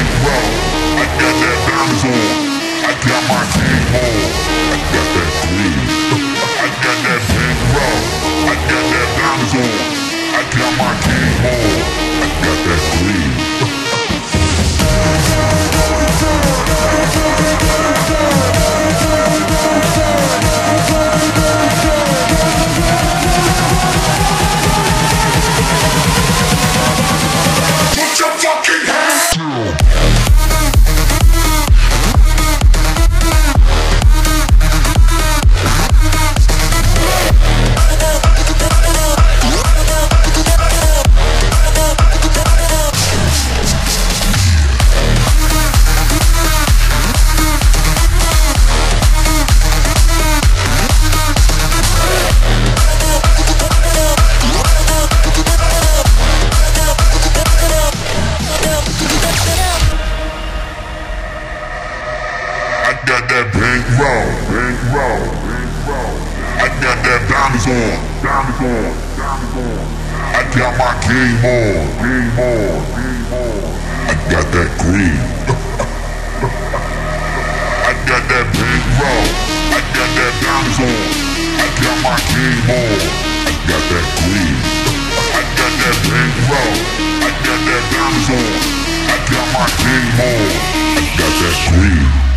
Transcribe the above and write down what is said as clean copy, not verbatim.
bankroll. I got that diamonds on. I got my game on. I got that green. I got that bankroll. I got that diamonds on. I got my game on. I got that green. Put your fucking hands down. I got that bankroll, bankroll, bankroll. I got that diamonds on, diamonds on, diamonds on. I got my game on, game on, game on. I got that green. I got that bankroll. I got that diamonds on. I got my game on. I got that green. I got that bankroll. I got that diamonds on. I got my game on. I got that green.